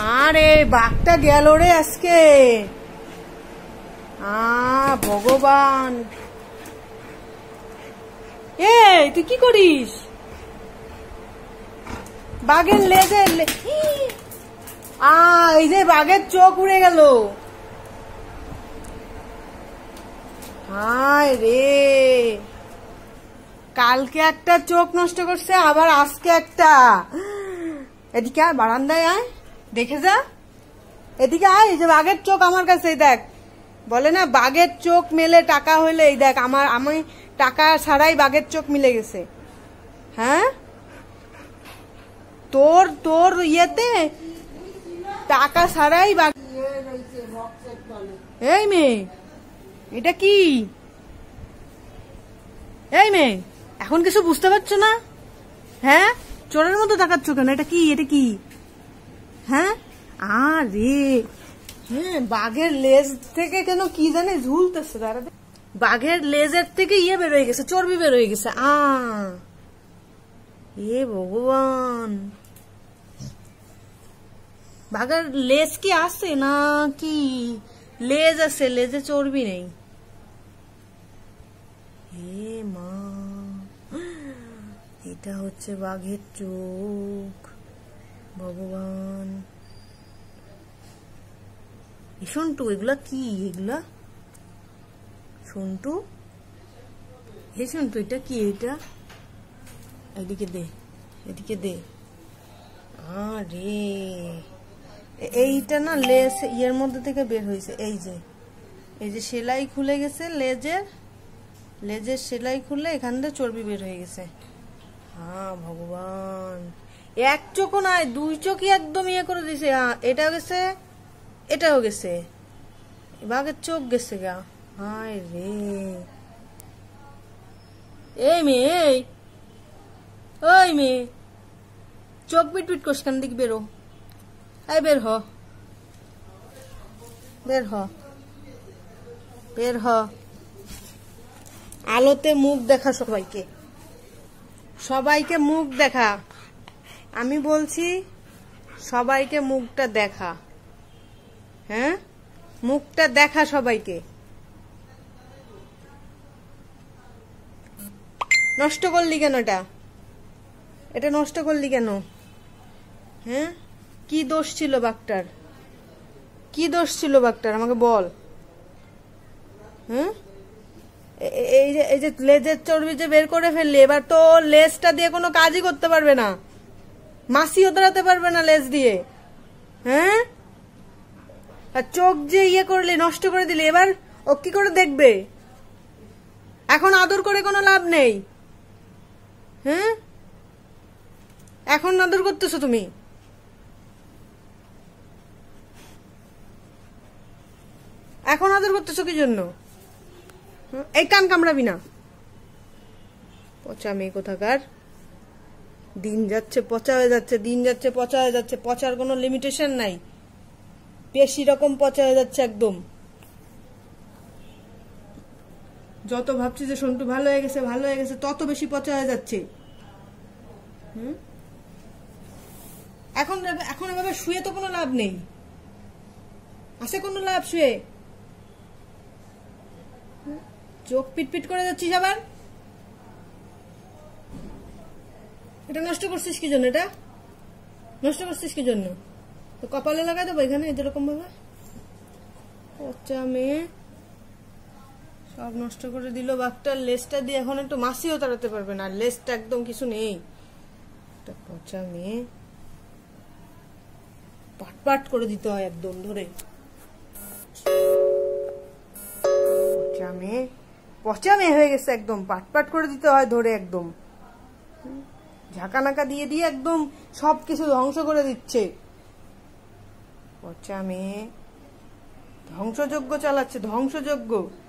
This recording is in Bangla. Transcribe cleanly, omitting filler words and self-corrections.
আরে বাঘটা গেল রে আজকে। ভগবান, তুই কি করিস? বাঘের লেজের এই যে বাঘের চোখ উড়ে গেল। হায় রে, কালকে একটা চোখ নষ্ট করছে, আবার আজকে একটা। এদিকে আয়, বারান্দায় আয়, দেখে যা। এদিকে আয়, এই যে বাঘের চোখ আমার কাছে, দেখ। বলে না বাঘের চোখ মেলে টাকা হইলে, এই দেখ আমি টাকা ছাড়াই বাঘের চোখ মিলে গেছে। হ্যাঁ, তোর ইয়েতে টাকা ছাড়াই বাঘ। এই মেয়ে, এটা কি? এই মেয়ে, এখন কিছু বুঝতে পারছো না? হ্যাঁ, চোরের মতো তাকাচ্ছ কেন? এটা কি? এটা কি? হ্যাঁ, আরে হ্যাঁ, বাঘের লেজ থেকে কেন কি জানে ঝুলতেছে। দাঁড়াতে, বাঘের লেজের থেকে ইয়ে বের হয়ে গেছে, চর্বি বের হয়ে গেছে। এ ভগবান, বাঘের লেজ কি আছে না কি? লেজ আছে, লেজে চর্বি নেই। হে মা, এটা হচ্ছে বাঘের চোখ। ভগবান, সন্টু, এগুলা কি? এগুলা সন্টু, হে সন্টু, এটা কি? এটা এদিকে দে, এদিকে দে। আরে এইটা না লেজ ইয়ের মধ্যে থেকে বের হয়েছে। এই যে সেলাই খুলে গেছে, লেজের সেলাই খুলে এখান থেকে চর্বি বের হয়ে গেছে। ভগবান, এক চোখও নয়, দুই চোখই একদম ইয়ে করে দিছে। এটাও গেছে, এটাও গেছে, বাঘের চোখ গেছে গা। হায় রে, এই মেয়ে, ওই মেয়ে, চোখ পিট পিট করছ কেন? দেখি বেরো, এই বের হ, বের হ, বের হ। আলোতে মুখ দেখা, সবাইকে, সবাইকে মুখ দেখা। আমি বলছি সবাইকে মুখটা দেখা। হ্যাঁ, মুখটা দেখা সবাইকে। নষ্ট করলি কেন? এটা নষ্ট করলি কেন? হ্যাঁ, কি দোষ ছিল বাঘটার? কি দোষ ছিল বাঘটার, আমাকে বল। হ্যাঁ, এই যে লেজের চর্বি যে বের করে ফেললি, এবার তো লেজটা দিয়ে কোনো কাজই করতে পারবে না, মাছিও ধরাতে পারবে না লেজ দিয়ে। হ্যাঁ, আর চোখ যে ইয়ে করলি, নষ্ট করে দিলি, এবার ও কি করে দেখবে? এখন আদর করে কোনো লাভ নেই। হ্যাঁ, এখন আদর করতেছো তুমি? এখন আদর করতেছো কি জন্য? এই কান কামড়াবি না, পচা মেয়ে কোথাকার। দিন যাচ্ছে পচা হয়ে যাচ্ছে, দিন যাচ্ছে পচা হয়ে যাচ্ছে। পচার কোনো লিমিটেশন নাই, বেশি রকম পচা হয়ে যাচ্ছে একদম। যত ভাবছি যে সন্টু ভালো হয়ে গেছে, ভালো হয়ে গেছে, তত বেশি পচা হয়ে যাচ্ছে। এখন এভাবে শুয়ে তো কোনো লাভ নেই। আছে কোনো লাভ শুয়ে? চোখ পিটপিট করে যাচ্ছিস আবার। এটা নষ্ট করছিস কি জন্য? এটা নষ্ট করছিস কি জন্য? তো কপালে লাগাই দেবো এখানে, এরকম ভাবে। পচা মেয়ে, সব নষ্ট করে দিল। বাঘটার লেজটা দিয়ে এখন একটু মাছিও তাড়াতে পারবে না, লেজটা একদম কিছু নেই। পচা মেয়ে, পাট পাট করে দিতে হয় একদম ধরে। পচা মেয়ে হয়ে গেছে একদম, পাট পাট করে দিতে হয় ধরে একদম। ঝাঁকা নাকা দিয়ে দিয়ে একদম সবকিছু ধ্বংস করে দিচ্ছে। পচা মেয়ে ধ্বংসযজ্ঞ চালাচ্ছে, ধ্বংসযজ্ঞ।